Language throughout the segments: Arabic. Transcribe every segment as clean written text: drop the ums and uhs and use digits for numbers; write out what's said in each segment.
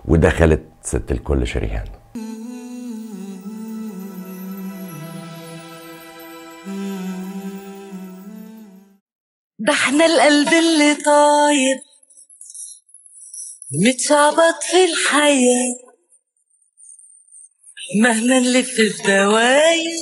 ودخلت ست الكل شريهان. ده احنا القلب اللي طاير متشعبط في الحياة، مهما نلف الدواير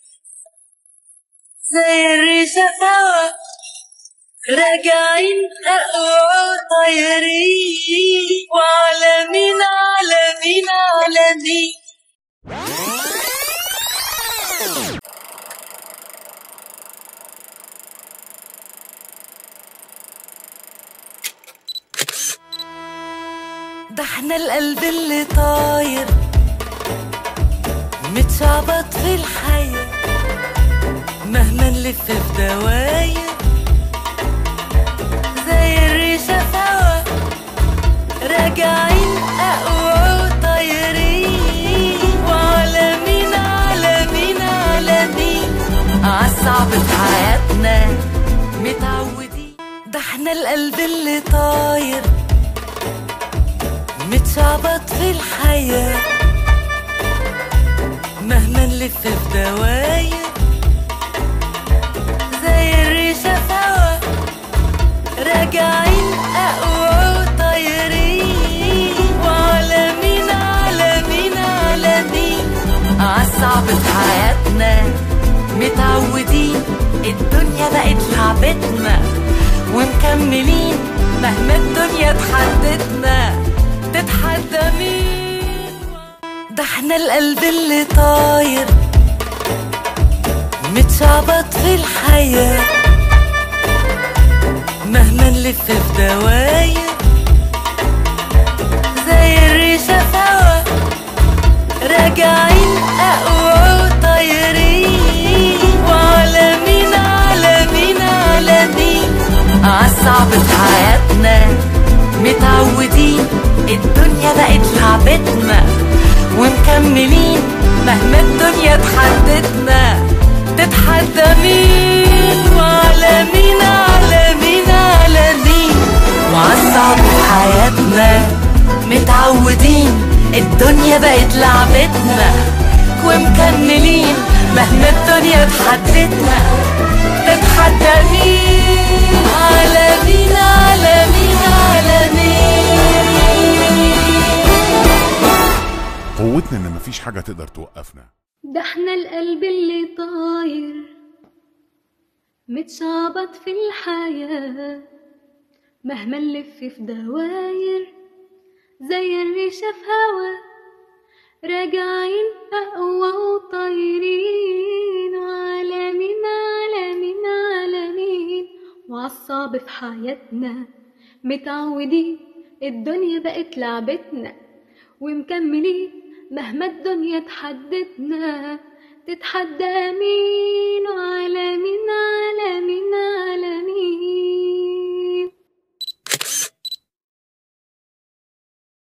زي الريشة سوا، راجعين أقوى طايرين وعالمين عالمين عالمين. ده احنا القلب اللي طاير متشعبط في الحياة، مهما نلف في دواير زي الريشة سوا، راجعين أقوى طايرين وعالمين عالمين عالمين. عالصعب في حياتنا متعودين. ده احنا القلب اللي طاير متشعبط في الحياة، مهما نلف في دواير زي الريشة سوا، راجعين أقوى طايرين وعالمين عالمين عالمين. عالصعب في حياتنا متعودين، الدنيا بقت لعبتنا ومكملين مهما الدنيا تحدتنا، تتحدى مين؟ ده احنا القلب اللي طاير متشعبط في الحياة، مهما نلف في دواير زي الريشة سوا، راجعين أقوى طايرين وعالمين عالمين عالمين. عالصعب في حياتنا متعودين، الدنيا بقت لعبتنا ومكملين مهما الدنيا تحدتنا، تتحدى مين؟ وعالمين عالمين عالمين. وعالصعب في حياتنا متعودين، الدنيا بقت لعبتنا ومكملين مهما الدنيا تحدتنا، تتحدى مين؟ عالمين عالمين عالمين. قوتنا ان مفيش حاجة تقدر توقفنا. ده احنا القلب اللي طاير متشعبط في الحياة، مهما نلف في دواير زي الريشة في هوا، راجعين أقوى وطايرين وعالمين عالمين عالمين. وعالصعب في حياتنا متعودين، الدنيا بقت لعبتنا ومكملين مهما الدنيا تحدتنا، تتحدى مين؟